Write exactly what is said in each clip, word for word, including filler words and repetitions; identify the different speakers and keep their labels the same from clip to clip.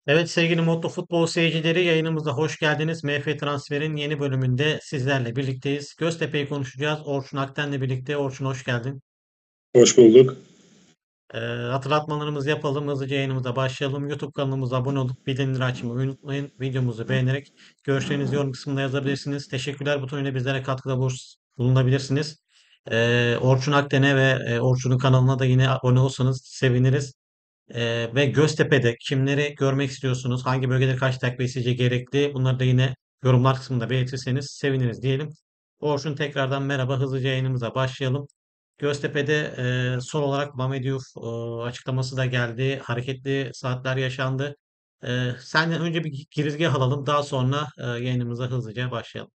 Speaker 1: Evet sevgili Mutlu Futbol seyircileri yayınımıza hoş geldiniz. M F Transfer'in yeni bölümünde sizlerle birlikteyiz. Göztepe'yi konuşacağız. Orçun Akten'le birlikte. Orçun hoş geldin.
Speaker 2: Hoş bulduk.
Speaker 1: Ee, hatırlatmalarımızı yapalım. Hızlıca yayınımıza başlayalım. YouTube kanalımıza abone olup bildirimleri açmayı unutmayın. Videomuzu beğenerek görüşlerinizi yorum kısmında yazabilirsiniz. Teşekkürler butonuyla bizlere katkıda buluş- bulunabilirsiniz. Ee, Orçun Akten'e ve e, Orçun'un kanalına da yine abone olsanız seviniriz. Ee, ve Göztepe'de kimleri görmek istiyorsunuz? Hangi bölgede kaç takviye sizce gerekli? Bunları da yine yorumlar kısmında belirtirseniz seviniriz diyelim. Orçun tekrardan merhaba. Hızlıca yayınımıza başlayalım. Göztepe'de e, son olarak Mehmet Diouf e, açıklaması da geldi. Hareketli saatler yaşandı. E, senden önce bir girizgah alalım. Daha sonra e, yayınımıza hızlıca başlayalım.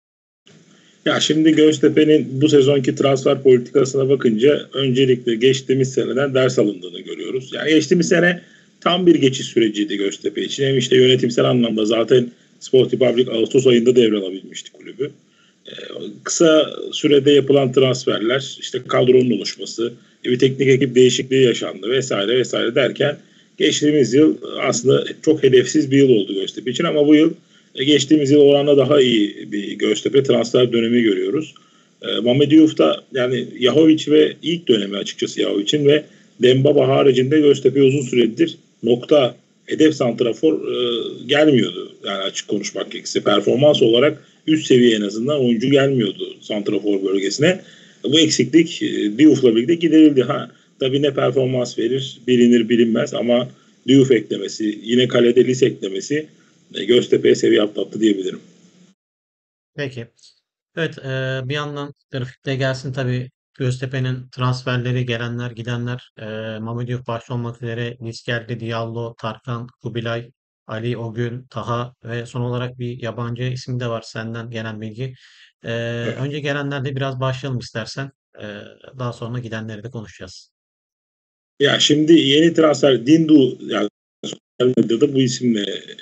Speaker 2: Ya şimdi Göztepe'nin bu sezonki transfer politikasına bakınca öncelikle geçtiğimiz seneden ders alındığını görüyoruz. Yani geçtiğimiz sene tam bir geçiş süreciydi Göztepe için. Hem işte yönetimsel anlamda zaten Sporting Public Ağustos ayında devralabilmişti kulübü. Ee, Kısa sürede yapılan transferler, işte kadronun oluşması, bir teknik ekip değişikliği yaşandı vesaire vesaire derken geçtiğimiz yıl aslında çok hedefsiz bir yıl oldu Göztepe için ama bu yıl e, geçtiğimiz yıl oranla daha iyi bir Göztepe transfer dönemi görüyoruz. E, Mehmet Diouf da yani Yahovic ve ilk dönemi açıkçası Yahovic'in ve Dembaba haricinde Göztepe uzun süredir nokta hedef santrafor e, gelmiyordu. Yani açık konuşmak gerekirse performans olarak üst seviye en azından oyuncu gelmiyordu santrafor bölgesine. Bu eksiklik e, Diouf'la birlikte giderildi. Ha, tabii ne performans verir bilinir bilinmez ama Diouf eklemesi, yine kalede Lis eklemesi e, Göztepe'ye seviye atlattı diyebilirim.
Speaker 1: Peki. Evet, e, bir yandan grafikte gelsin tabii Göztepe'nin transferleri, gelenler, gidenler, e, Mehmet Diouf başta olmak üzere Lis geldi, Diallo, Tarkan, Kubilay, Ali, Ogün, Taha ve son olarak bir yabancı isim de var senden gelen bilgi. E, önce gelenlerle biraz başlayalım istersen. E, daha sonra gidenleri de konuşacağız.
Speaker 2: Ya şimdi yeni transfer Dindu, yani sosyal medyada bu isimle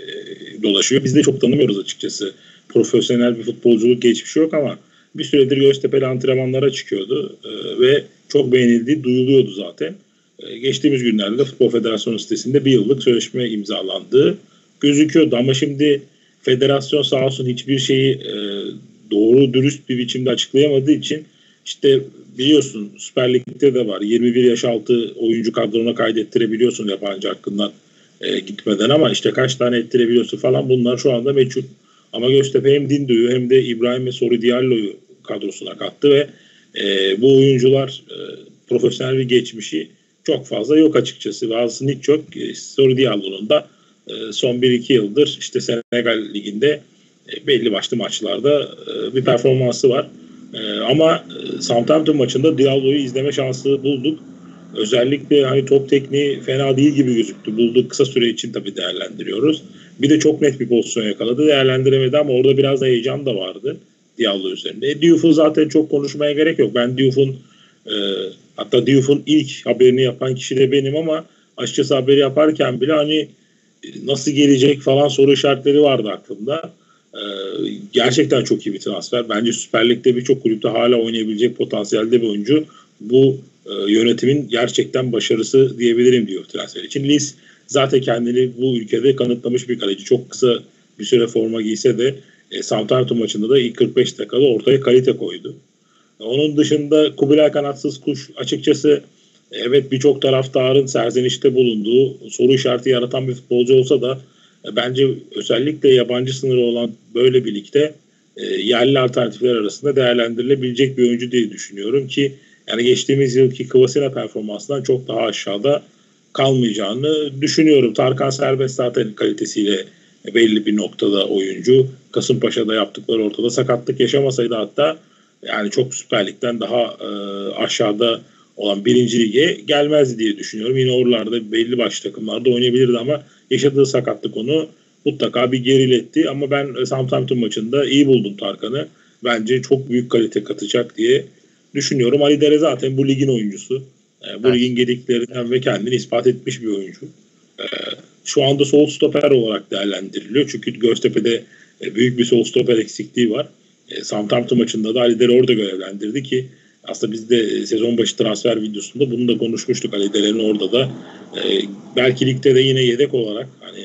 Speaker 2: e, dolaşıyor. Biz de çok tanımıyoruz açıkçası. Profesyonel bir futbolculuk geçmişi yok ama bir süredir Göztepe'li antrenmanlara çıkıyordu e, ve çok beğenildiği duyuluyordu zaten. E, geçtiğimiz günlerde de Futbol Federasyonu sitesinde bir yıllık sözleşme imzalandığı gözüküyordu ama şimdi federasyon sağ olsun hiçbir şeyi e, doğru dürüst bir biçimde açıklayamadığı için işte biliyorsun Süper Lig'de de var. yirmi bir yaş altı oyuncu kadrona kaydettirebiliyorsun yabancı hakkından e, gitmeden ama işte kaç tane ettirebiliyorsun falan bunlar şu anda meçhul. Ama Göztepe hem Dindo'yu hem de İbrahim ve Soru Diallo'yu kadrosuna kattı ve e, bu oyuncular e, profesyonel bir geçmişi çok fazla yok açıkçası. Bazısının hiç yok. E, Soru Diallo'nun da e, son bir iki yıldır işte Senegal Ligi'nde e, belli başlı maçlarda e, bir performansı var. E, ama e, Southampton maçında Diallo'yu izleme şansı bulduk. Özellikle hani top tekniği fena değil gibi gözüktü. Bulduk kısa süre için tabii değerlendiriyoruz. Bir de çok net bir pozisyon yakaladı. Değerlendiremedi ama orada biraz da heyecan da vardı Diallo üzerinde. E, Diouf'u zaten çok konuşmaya gerek yok. Ben Diouf'un e, hatta Diouf'un ilk haberini yapan kişi de benim ama açıkçası haberi yaparken bile hani e, nasıl gelecek falan soru işaretleri vardı aklımda. E, Gerçekten çok iyi bir transfer. Bence Süper Lig'de birçok kulüpte hala oynayabilecek potansiyelde bir oyuncu. Bu e, yönetimin gerçekten başarısı diyebilirim diyor transfer için. Lis zaten kendini bu ülkede kanıtlamış bir kaleci. Çok kısa bir süre forma giyse de e, Southampton maçında da ilk kırk beş dakikada ortaya kalite koydu. Onun dışında Kubilay Kanatsız Kuş açıkçası evet birçok taraftarın serzenişte bulunduğu soru işareti yaratan bir futbolcu olsa da e, bence özellikle yabancı sınırı olan böyle bir ligde e, yerli alternatifler arasında değerlendirilebilecek bir oyuncu diye düşünüyorum ki yani geçtiğimiz yılki Kvasina performansından çok daha aşağıda kalmayacağını düşünüyorum. Tarkan Serbest zaten kalitesiyle belli bir noktada oyuncu. Kasımpaşa'da yaptıkları ortada sakatlık yaşamasaydı hatta yani çok Süper Lig'den daha e, aşağıda olan birinci lige gelmez diye düşünüyorum. Yine oralarda belli başlı takımlarda oynayabilirdi ama yaşadığı sakatlık onu mutlaka bir geriletti. Ama ben Southampton maçında iyi buldum Tarkan'ı. Bence çok büyük kalite katacak diye düşünüyorum. Ali Dere zaten bu ligin oyuncusu. E, bu
Speaker 1: Evet.
Speaker 2: ligin gediklerinden ve kendini ispat etmiş bir oyuncu. E, Şu anda sol stoper olarak değerlendiriliyor. Çünkü Göztepe'de e, büyük bir sol stoper eksikliği var. E, Southampton maçında da Ali Dere orada görevlendirdi ki aslında biz de e, sezon başı transfer videosunda bunu da konuşmuştuk. Ali Dere'nin orada da e, belki ligde de yine yedek olarak hani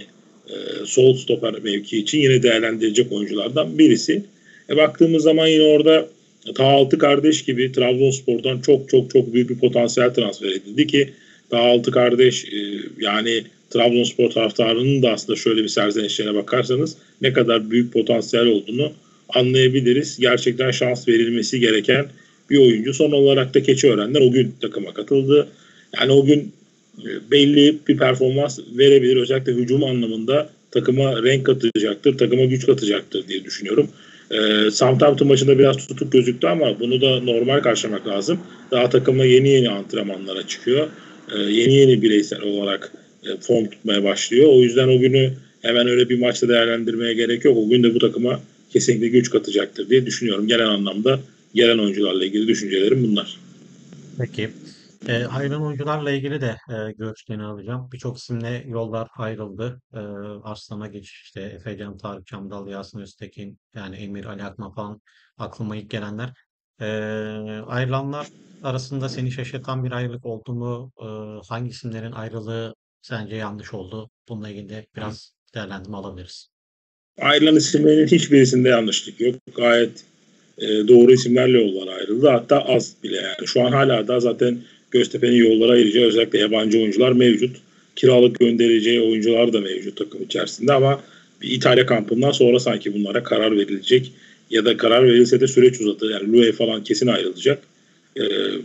Speaker 2: e, sol stoper mevki için yine değerlendirecek oyunculardan birisi. E, baktığımız zaman yine orada ta altı kardeş gibi Trabzonspor'dan çok çok çok büyük bir potansiyel transfer edildi ki ta altı kardeş e, yani Trabzonspor taraftarının da aslında şöyle bir serzenişlerine bakarsanız ne kadar büyük potansiyel olduğunu anlayabiliriz. Gerçekten şans verilmesi gereken bir oyuncu. Son olarak da Keçiören'den o gün takıma katıldı. Yani o gün belli bir performans verebilir. Özellikle hücum anlamında takıma renk katacaktır, takıma güç katacaktır diye düşünüyorum. Ee, Southampton maçında biraz tutuk gözüktü ama bunu da normal karşılamak lazım. Daha takıma yeni yeni antrenmanlara çıkıyor. Ee, yeni yeni bireysel olarak e, form tutmaya başlıyor. O yüzden o günü hemen öyle bir maçta değerlendirmeye gerek yok. O gün de bu takıma kesinlikle güç katacaktır diye düşünüyorum. Genel anlamda gelen oyuncularla ilgili düşüncelerim bunlar.
Speaker 1: Peki. E, ayrılan oyuncularla ilgili de e, görüşlerini alacağım. Birçok isimle yollar ayrıldı. E, Arslan'a geçiş işte Efecan, Tarık Çamdal, Yasin Öztekin, yani Emir, Ali Akman falan aklıma ilk gelenler. E, Ayrılanlar arasında seni şaşırtan bir ayrılık oldu mu? E, hangi isimlerin ayrılığı sence yanlış oldu? Bununla ilgili de biraz değerlendirme alabiliriz.
Speaker 2: Ayrılan isimlerin hiçbirisinde yanlışlık yok. Gayet e, doğru isimlerle yollar ayrıldı. Hatta az bile yani. Şu an hala da zaten Göztepe'nin yollara ayıracağı özellikle yabancı oyuncular mevcut. Kiralık göndereceği oyuncular da mevcut takım içerisinde ama bir İtalya kampından sonra sanki bunlara karar verilecek ya da karar verilse de süreç uzatır. Yani Lue falan kesin ayrılacak. E,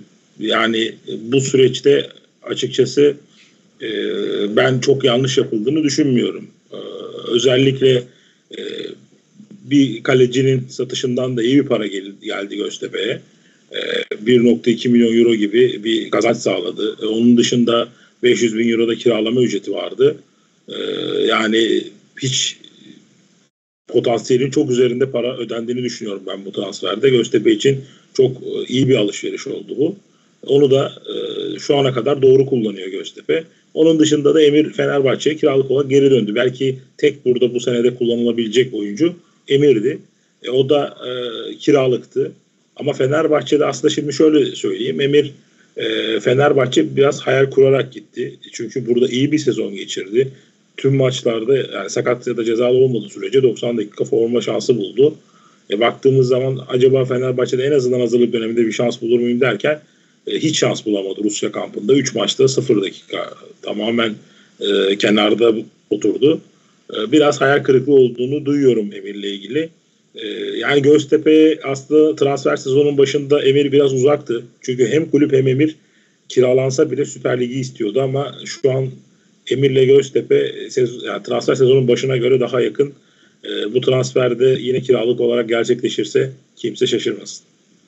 Speaker 2: Yani bu süreçte açıkçası e, ben çok yanlış yapıldığını düşünmüyorum. E, özellikle e, bir kalecinin satışından da iyi bir para gel- geldi Göztepe'ye. E, bir nokta iki milyon euro gibi bir kazanç sağladı. E, onun dışında beş yüz bin euro da kiralama ücreti vardı. E, Yani hiç potansiyelin çok üzerinde para ödendiğini düşünüyorum ben bu transferde. Göztepe için çok e, iyi bir alışveriş oldu bu. Onu da e, şu ana kadar doğru kullanıyor Göztepe. Onun dışında da Emir Fenerbahçe'ye kiralık olarak geri döndü. Belki tek burada bu senede kullanılabilecek oyuncu Emir'di. E, o da e, kiralıktı. Ama Fenerbahçe'de aslında şimdi şöyle söyleyeyim. Emir e, Fenerbahçe biraz hayal kurarak gitti. Çünkü burada iyi bir sezon geçirdi. Tüm maçlarda yani sakat ya da cezalı olmadığı sürece doksan dakika forma şansı buldu. E, baktığımız zaman acaba Fenerbahçe'de en azından hazırlık döneminde bir şans bulur muyum derken e, hiç şans bulamadı Rusya kampında. üç maçta sıfır dakika tamamen e, kenarda oturdu. E, biraz hayal kırıklığı olduğunu duyuyorum Emir'le ilgili. E, yani Göztepe aslında transfer sezonun başında Emir biraz uzaktı. Çünkü hem kulüp hem Emir kiralansa bile Süper Lig'i istiyordu ama şu an Emir'le Göztepe sezon, yani transfer sezonun başına göre daha yakın. E, bu transferde yine kiralık olarak gerçekleşirse kimse şaşırmasın.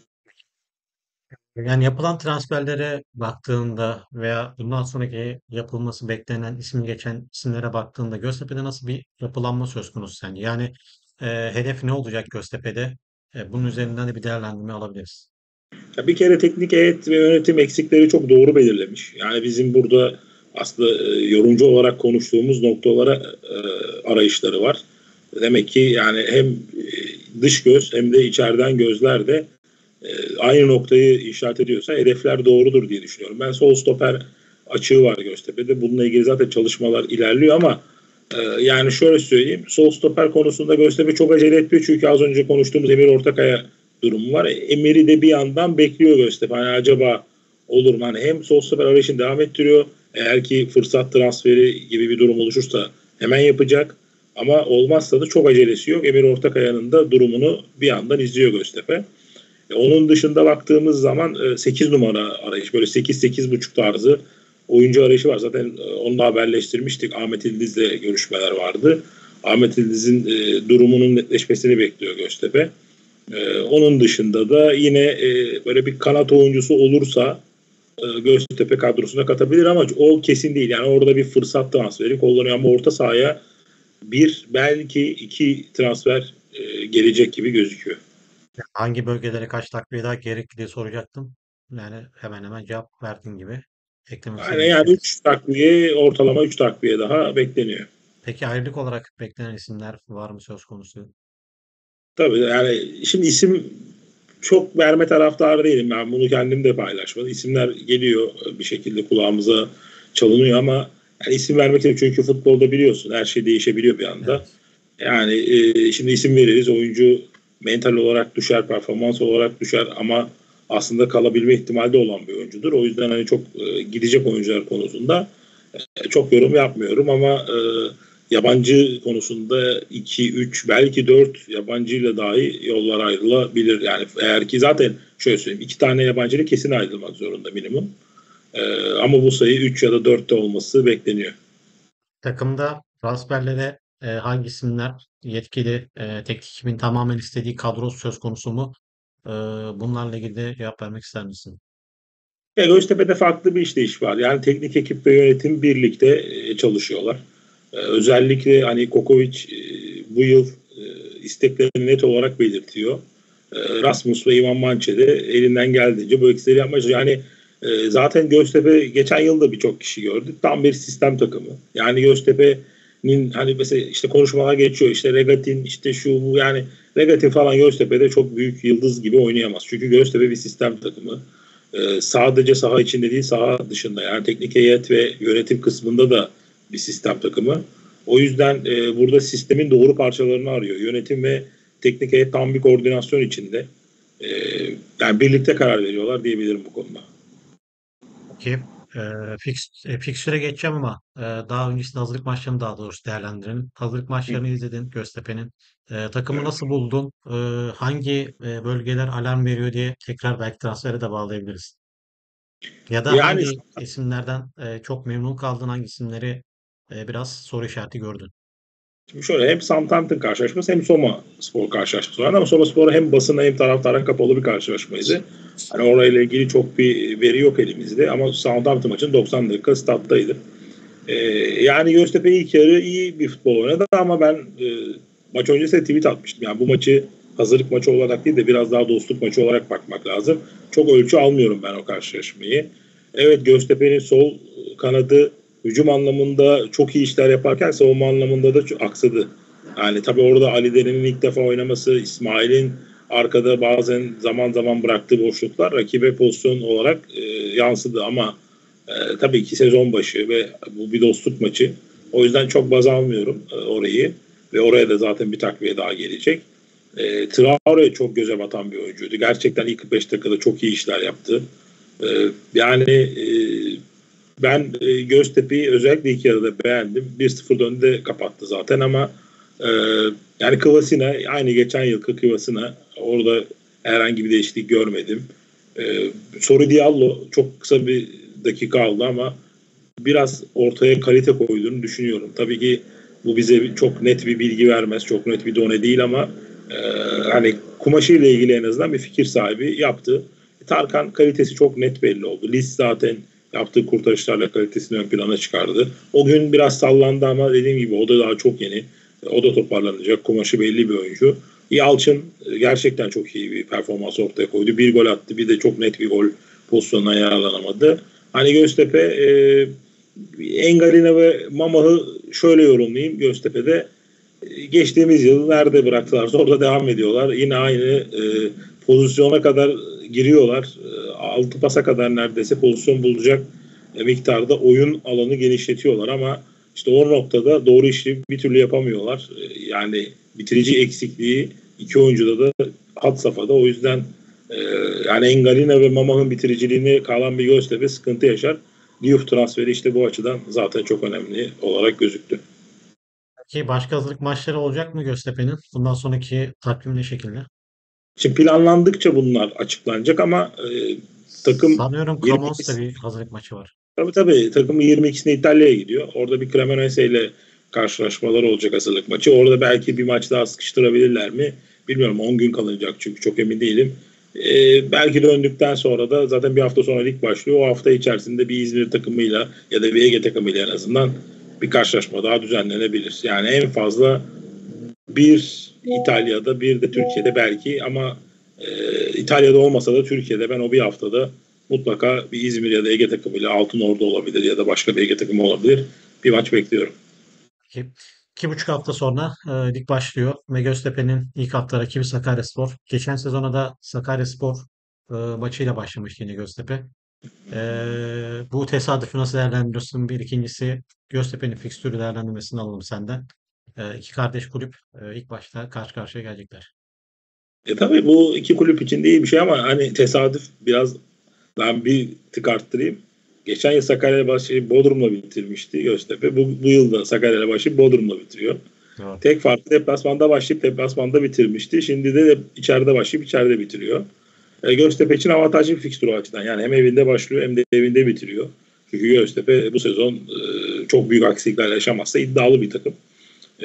Speaker 1: Yani yapılan transferlere baktığında veya bundan sonraki yapılması beklenen ismi geçen isimlere baktığında Göztepe'de nasıl bir yapılanma söz konusu sence? Yani e, hedef ne olacak Göztepe'de? E, bunun üzerinden de bir değerlendirme alabiliriz.
Speaker 2: Ya bir kere teknik heyet ve yönetim eksikleri çok doğru belirlemiş. Yani bizim burada aslında e, yorumcu olarak konuştuğumuz noktalara e, arayışları var. Demek ki yani hem e, dış göz hem de içeriden gözler de e, aynı noktayı işaret ediyorsa hedefler doğrudur diye düşünüyorum. Ben sol stoper açığı var Göztepe'de. Bununla ilgili zaten çalışmalar ilerliyor ama e, yani şöyle söyleyeyim. Sol stoper konusunda Göztepe çok acele etmiyor. Çünkü az önce konuştuğumuz Emir Ortakaya durumu var. Emir'i de bir yandan bekliyor Göztepe. Hani acaba olur mu? Hani hem sol stoper arayışını devam ettiriyor. Eğer ki fırsat transferi gibi bir durum oluşursa hemen yapacak. Ama olmazsa da çok acelesi yok. Emir Ortakaya'nın da durumunu bir yandan izliyor Göztepe. E, onun dışında baktığımız zaman e, sekiz numara arayış böyle sekiz sekiz buçuk tarzı oyuncu arayışı var. Zaten e, onu da haberleştirmiştik. Ahmet İldiz'le görüşmeler vardı. Ahmet İldiz'in e, durumunun netleşmesini bekliyor Göztepe. E, onun dışında da yine e, böyle bir kanat oyuncusu olursa e, Göztepe kadrosuna katabilir ama o kesin değil. Yani orada bir fırsat transferi kullanıyor ama orta sahaya bir belki iki transfer e, gelecek gibi gözüküyor.
Speaker 1: Hangi bölgelere kaç takviye daha gerekli diye soracaktım. Yani hemen hemen cevap verdiğin gibi. Eklemek
Speaker 2: Yani,
Speaker 1: istediğin bir
Speaker 2: yani
Speaker 1: şey var.
Speaker 2: üç takviye ortalama üç takviye daha bekleniyor.
Speaker 1: Peki ayrılık olarak beklenen isimler var mı söz konusu?
Speaker 2: Tabii yani şimdi isim çok verme taraftarı değilim. Ben bunu kendim de paylaşmadım. İsimler geliyor bir şekilde kulağımıza çalınıyor ama Yani isim vermek istemiyorum çünkü futbolda biliyorsun her şey değişebiliyor bir anda.
Speaker 1: Evet.
Speaker 2: Yani e, şimdi isim veririz. Oyuncu mental olarak düşer, performans olarak düşer ama aslında kalabilme ihtimali de olan bir oyuncudur. O yüzden hani çok e, gidecek oyuncular konusunda e, çok yorum yapmıyorum ama e, yabancı konusunda iki üç belki dört yabancıyla dahi yollar ayrılabilir. Yani eğer ki zaten şöyle söyleyeyim iki tane yabancıyla kesin ayrılmak zorunda minimum. E, ama bu sayı üç ya da dörtte olması bekleniyor.
Speaker 1: Takımda transferlere e, hangi isimler yetkili, e, teknik ekibin tamamen istediği kadro söz konusu mu? E, bunlarla ilgili de cevap vermek ister misin?
Speaker 2: Ya Göztepe'de farklı bir işleyiş var. Yani teknik ekip ve yönetim birlikte e, çalışıyorlar. E, özellikle hani Kokovic e, bu yıl e, isteklerini net olarak belirtiyor. E, Rasmus ve Ivan Mançe de elinden geldiğince bu eksikleri yapmaya çalışıyor. Yani e, zaten Göztepe geçen yıl da birçok kişi gördü. Tam bir sistem takımı. Yani Göztepe'nin hani mesela işte konuşmalar geçiyor. İşte Regatin işte şu bu yani Regatin falan Göztepe'de çok büyük yıldız gibi oynayamaz. Çünkü Göztepe bir sistem takımı. Ee, sadece saha içinde değil saha dışında yani teknik heyet ve yönetim kısmında da bir sistem takımı. O yüzden e, burada sistemin doğru parçalarını arıyor. Yönetim ve teknik heyet tam bir koordinasyon içinde. E, yani birlikte karar veriyorlar diyebilirim bu konuda.
Speaker 1: Peki, e, fix, e, fikstüre geçeceğim ama e, daha öncesinde hazırlık maçlarını daha doğrusu değerlendirelim. Hazırlık
Speaker 2: Hı,
Speaker 1: maçlarını izledin Göztepe'nin. E, takımı
Speaker 2: evet.
Speaker 1: nasıl buldun? E, hangi e, bölgeler alarm veriyor diye tekrar belki transfere de bağlayabiliriz. Ya da
Speaker 2: Yani
Speaker 1: hangi isimlerden e, çok memnun kaldın, hangi isimleri e, biraz soru işareti gördün?
Speaker 2: şimdi şöyle hem Southampton karşılaşması hem Soma Spor karşılaşması vardı ama Soma Spor hem basına hem taraftara kapalı bir karşılaşmaydı. Hani orayla ilgili çok bir veri yok elimizde ama Southampton maçın doksan dakika stat'taydı. Ee, yani Göztepe ilk yarı iyi bir futbol oynadı ama ben e, maç öncesi de tweet atmıştım. Yani bu maçı hazırlık maçı olarak değil de biraz daha dostluk maçı olarak bakmak lazım. Çok ölçü almıyorum ben o karşılaşmayı. Evet Göztepe'nin sol kanadı hücum anlamında çok iyi işler yaparken savunma anlamında da çok aksadı. Yani tabii orada Ali Derin'in ilk defa oynaması, İsmail'in arkada bazen zaman zaman bıraktığı boşluklar rakibe pozisyon olarak e, yansıdı ama e, tabii ki sezon başı ve bu bir dostluk maçı. O yüzden çok baz almıyorum e, orayı ve oraya da zaten bir takviye daha gelecek. E, Traore çok göze batan bir oyuncuydu. Gerçekten ilk kırk beş dakikada çok iyi işler yaptı. E, yani e, ben e, Göztepe'yi özellikle ilk yarıda beğendim. bir sıfır önde kapattı zaten ama e, yani Kıvasina aynı geçen yılki Kıvasina orada herhangi bir değişiklik görmedim. E, Soru Diallo çok kısa bir dakika aldı ama biraz ortaya kalite koyduğunu düşünüyorum. Tabii ki bu bize çok net bir bilgi vermez. Çok net bir done değil ama e, hani kumaşıyla ilgili en azından bir fikir sahibi yaptı. Tarkan kalitesi çok net belli oldu. Lis zaten yaptığı kurtarışlarla kalitesini ön plana çıkardı. O gün biraz sallandı ama dediğim gibi o da daha çok yeni. O da toparlanacak. Kumaşı belli bir oyuncu. Yalçın gerçekten çok iyi bir performans ortaya koydu. Bir gol attı. Bir de çok net bir gol pozisyonuna ayarlanamadı. Hani Göztepe e, Engalina ve Mamah'ı şöyle yorumlayayım Göztepe'de. E, geçtiğimiz yıl nerede bıraktılarsa orada devam ediyorlar. Yine aynı e, pozisyona kadar giriyorlar. E, altı pasa kadar neredeyse pozisyon bulacak e, miktarda oyun alanı genişletiyorlar ama işte o noktada doğru işi bir türlü yapamıyorlar. E, yani bitirici eksikliği iki oyuncuda da had safhada. O yüzden e, yani Engalina ve Mamah'ın bitiriciliğini kalan bir Göztepe sıkıntı yaşar. Diouf transferi işte bu açıdan zaten çok önemli olarak gözüktü.
Speaker 1: Peki başka hazırlık maçları olacak mı Göztepe'nin? Bundan sonraki takvim ne şekilde?
Speaker 2: Şimdi planlandıkça bunlar açıklanacak ama e, takım
Speaker 1: Sanıyorum Kamons'ta
Speaker 2: yirmi ikisi
Speaker 1: bir hazırlık maçı var.
Speaker 2: tabii tabii takım yirmi ikisinde İtalya'ya gidiyor. Orada bir Cremonese ile karşılaşmaları olacak hazırlık maçı. Orada belki bir maç daha sıkıştırabilirler mi? Bilmiyorum on gün kalacak çünkü çok emin değilim. E, belki döndükten sonra da zaten bir hafta sonra lig başlıyor. O hafta içerisinde bir İzmir takımıyla ya da bir Ege takımıyla en azından bir karşılaşma daha düzenlenebilir. Yani en fazla bir İtalya'da bir de Türkiye'de belki ama e, İtalya'da olmasa da Türkiye'de ben o bir haftada mutlaka bir İzmir ya da Ege takımıyla Altınordu olabilir ya da başka bir Ege takımı olabilir. Bir maç bekliyorum.
Speaker 1: İki, iki buçuk hafta sonra e, lig başlıyor ve Göztepe'nin ilk hafta rakibi Sakaryaspor. Geçen sezona da Sakaryaspor e, maçıyla başlamıştı yine Göztepe. Ee, bu tesadüfü nasıl değerlendiriyorsun? Bir ikincisi Göztepe'nin fikstürü değerlendirmesini alalım senden. Ee, iki kardeş kulüp e, ilk başta karşı karşıya gelecekler.
Speaker 2: E tabii bu iki kulüp için de iyi bir şey ama hani tesadüf biraz, ben bir tık arttırayım. Geçen yıl Sakarya başlayıp Bodrum'la bitirmişti Göztepe. Bu, bu yıl da Sakarya'yla başlayıp Bodrum'la bitiriyor.
Speaker 1: Evet.
Speaker 2: Tek farkı deplasmanda başlayıp deplasmanda bitirmişti. Şimdi de içeride başlayıp içeride bitiriyor. E, Göztepe için avantajlı bir fikstür o açıdan. Yani hem evinde başlıyor hem de evinde bitiriyor. Çünkü Göztepe bu sezon e, çok büyük aksilikler yaşamazsa iddialı bir takım. E,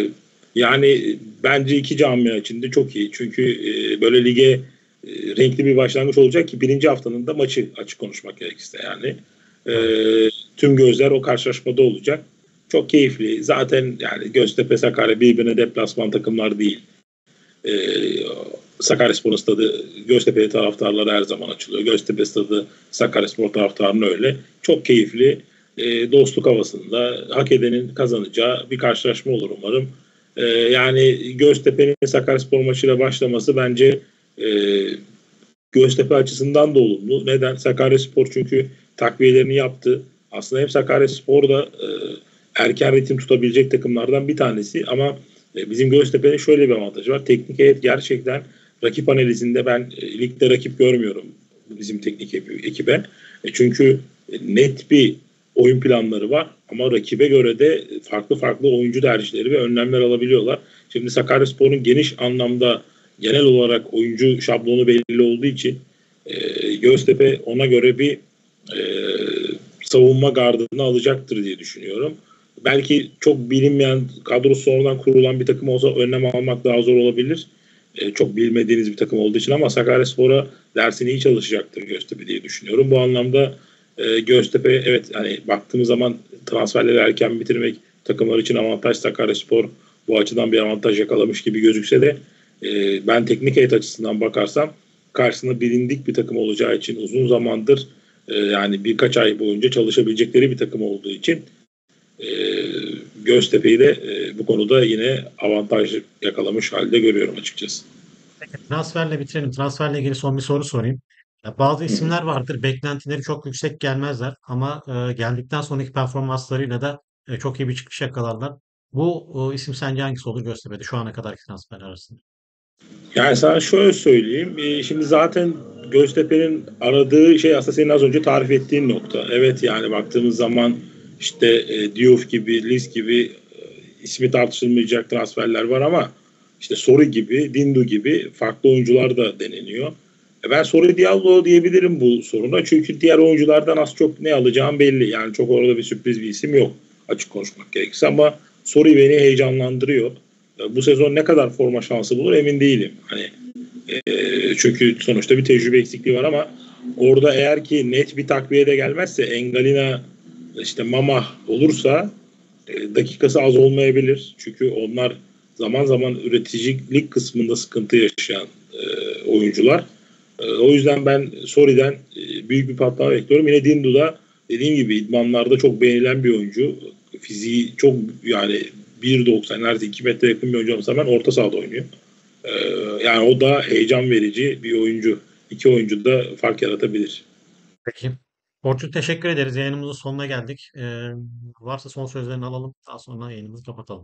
Speaker 2: Yani bence iki camia için de çok iyi. Çünkü e, böyle lige e, renkli bir başlangıç olacak ki birinci haftanın da maçı, açık konuşmak gerekirse yani. E,
Speaker 1: Evet.
Speaker 2: Tüm gözler o karşılaşmada olacak. Çok keyifli. Zaten yani Göztepe, Sakarya birbirine deplasman takımlar değil. E, Sakaryaspor stadı Göztepe taraftarları her zaman açılıyor. Göztepe stadı Sakaryaspor taraftarının öyle. Çok keyifli, e, dostluk havasında hak edenin kazanacağı bir karşılaşma olur umarım. E, yani Göztepe'nin Sakaryaspor maçıyla başlaması bence e, Göztepe açısından da olumlu. Neden? Sakaryaspor çünkü takviyelerini yaptı. Aslında hem Sakaryaspor da e, erken ritim tutabilecek takımlardan bir tanesi ama e, bizim Göztepe'nin şöyle bir avantajı var. Teknik heyet gerçekten rakip analizinde ben e, ligde rakip görmüyorum bizim teknik ekibe. E, çünkü net bir oyun planları var ama rakibe göre de farklı farklı oyuncu tercihleri ve önlemler alabiliyorlar. Şimdi Sakaryaspor'un geniş anlamda genel olarak oyuncu şablonu belli olduğu için e, Göztepe ona göre bir e, savunma gardını alacaktır diye düşünüyorum. Belki çok bilinmeyen, kadrosu sonradan kurulan bir takım olsa önlem almak daha zor olabilir. E, çok bilmediğiniz bir takım olduğu için ama Sakaryaspor'a dersini iyi çalışacaktır Göztepe diye düşünüyorum. Bu anlamda e, Göztepe, evet, hani baktığımız zaman transferleri erken bitirmek takımlar için avantaj. Sakaryaspor bu açıdan bir avantaj yakalamış gibi gözükse de e, ben teknik heyet açısından bakarsam karşısında bilindik bir takım olacağı için uzun zamandır e, yani birkaç ay boyunca çalışabilecekleri bir takım olduğu için e, Göztepe'yi de e, bu konuda yine avantaj yakalamış halde görüyorum açıkçası.
Speaker 1: Peki, transferle bitirelim. Transferle ilgili son bir soru sorayım. Ya, bazı
Speaker 2: Hı hı.
Speaker 1: isimler vardır. Beklentileri çok yüksek gelmezler ama e, geldikten sonraki performanslarıyla da e, çok iyi bir çıkış yakalarlar. Bu e, isim sence hangisi olur Göztepe'de şu ana kadarki transferler arasında?
Speaker 2: Yani sana şöyle söyleyeyim. E, şimdi zaten Göztepe'nin aradığı şey aslında senin az önce tarif ettiğin nokta. Evet, yani baktığımız zaman işte e, Diouf gibi, Lis gibi e, ismi tartışılmayacak transferler var ama işte Soru gibi, Dindu gibi farklı oyuncular da deneniyor. E, ben Soru Diallo diyebilirim bu soruna. Çünkü diğer oyunculardan az çok ne alacağım belli. Yani çok orada bir sürpriz bir isim yok, açık konuşmak gerekirse, ama Soru beni heyecanlandırıyor. E, Bu sezon ne kadar forma şansı bulur emin değilim. Hani e, çünkü sonuçta bir tecrübe eksikliği var ama orada eğer ki net bir takviye de gelmezse, Engalina, işte Mama olursa e, dakikası az olmayabilir. Çünkü onlar zaman zaman üreticilik kısmında sıkıntı yaşayan e, oyuncular. E, o yüzden ben Sori'den e, büyük bir patlama bekliyorum. Yine Dindu'da dediğim gibi idmanlarda çok beğenilen bir oyuncu. Fiziği çok, yani bir doksan, neredeyse iki metre yakın bir oyuncu olmasa ben orta sahada oynuyor. E, Yani o da heyecan verici bir oyuncu. İki oyuncu da fark yaratabilir.
Speaker 1: Peki. Orçun, teşekkür ederiz. Yayınımızın sonuna geldik. Ee, varsa son sözlerini alalım. Daha sonra yayınımızı kapatalım.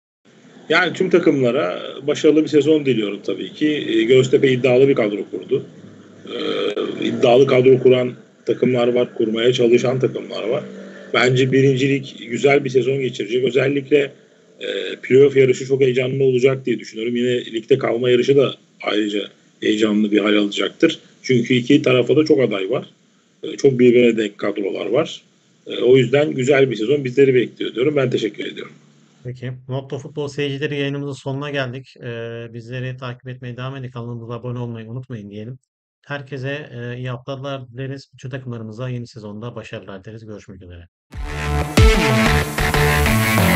Speaker 2: Yani tüm takımlara başarılı bir sezon diliyorum tabii ki. E, Göztepe iddialı bir kadro kurdu. E, iddialı kadro kuran takımlar var, kurmaya çalışan takımlar var. Bence birincilik güzel bir sezon geçirecek. Özellikle e, playoff yarışı çok heyecanlı olacak diye düşünüyorum. Yine ligde kalma yarışı da ayrıca heyecanlı bir hal alacaktır. Çünkü iki tarafa da çok aday var. E, çok birbirine denk kadrolar var. E, o yüzden güzel bir sezon bizleri bekliyor diyorum. Ben teşekkür ediyorum.
Speaker 1: Peki. Motto Futbol seyircileri, yayınımızın sonuna geldik. Ee, bizleri takip etmeye devam edin. Kanalımıza abone olmayı unutmayın diyelim. Herkese e, iyi haftalar dileriz. Bütün takımlarımıza yeni sezonda başarılar dileriz. Görüşmek üzere.